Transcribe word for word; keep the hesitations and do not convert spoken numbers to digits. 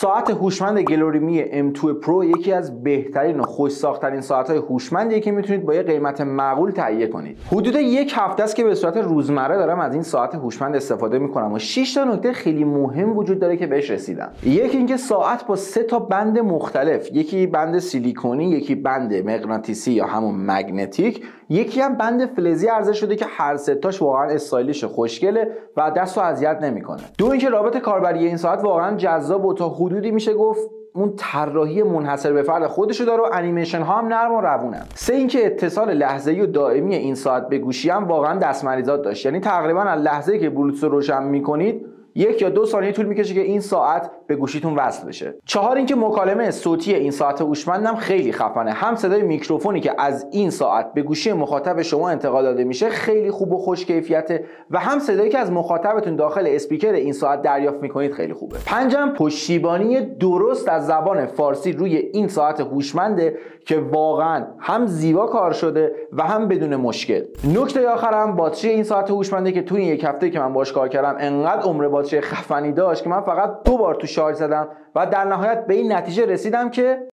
ساعت هوشمند گلوریمی ام دو پرو یکی از بهترین و خوش ساخت‌ترین ساعت‌های هوشمندیه که میتونید با یه قیمت معقول تهیه کنید. حدود یک هفته است که به صورت روزمره دارم از این ساعت هوشمند استفاده میکنم و شش تا نکته خیلی مهم وجود داره که بهش رسیدم. یکی اینکه ساعت با سه تا بند مختلف، یکی بند سیلیکونی، یکی بند مغناطیسی یا همون مگنتیک، یکی هم بند فلزی عرضه شده که هر سه تاش واقعا استایلیش خوشگله و دستو اذیت نمیکنه. دو اینکه رابط کاربری این ساعت واقعا جذاب و تا حدودی میشه گفت اون طراحی منحصر به فرد خودشو داره و انیمیشن ها هم نرم و روونن. سه اینکه اتصال لحظه‌ای و دائمی این ساعت به گوشی هم واقعا دستمریزات داشت، یعنی تقریبا از لحظه‌ای که بلوتوث رو روشن میکنید یک یا دو ثانیه طول میکشه که این ساعت به گوشیتون وصل بشه. چهار اینکه مکالمه صوتی این ساعت هوشمندم خیلی خفنه. هم صدای میکروفونی که از این ساعت به گوشی مخاطب شما انتقال داده میشه خیلی خوب و خوش کیفیته و هم صدایی که از مخاطبتون داخل اسپیکر این ساعت دریافت میکنید خیلی خوبه. پنجم پشتیبانی درست از زبان فارسی روی این ساعت هوشمنده که واقعا هم زیبا کار شده و هم بدون مشکل. نکته آخرم باتری این ساعت هوشمنده که توی یک هفته که من باهاش کار کردم انقدر عمر باتری خفنی داشت که من فقط دو بار تو شارژ زدم و در نهایت به این نتیجه رسیدم که